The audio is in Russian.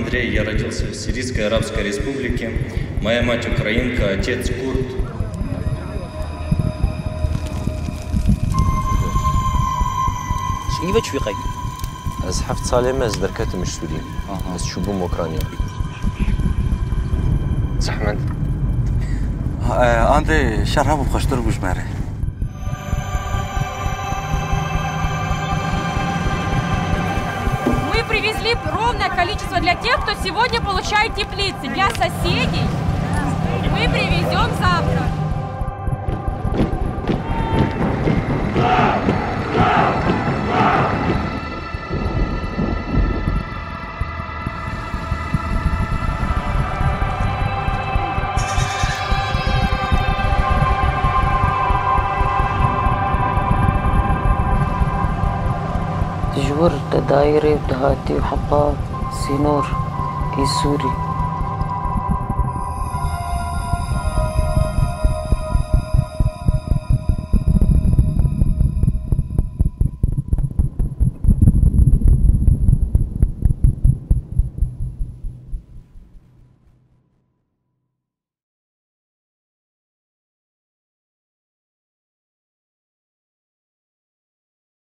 Андрей, я родился в Сирийской Арабской Республике. Моя мать украинка, отец курд. شنو في قاي؟ از 7 ساله مز دركتم السوريين بس شو بوم اوكرانيا زحمت انت شراب بخشتر بجماره Мы привезли ровное количество для тех, кто сегодня получает теплицы. Для соседей мы привезем завтра. تجور دايرة ودهاتي وحطات سينور سوري